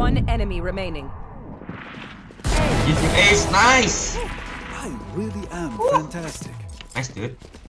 One enemy remaining. Ulti ACE, nice. I really am fantastic. Nice, dude.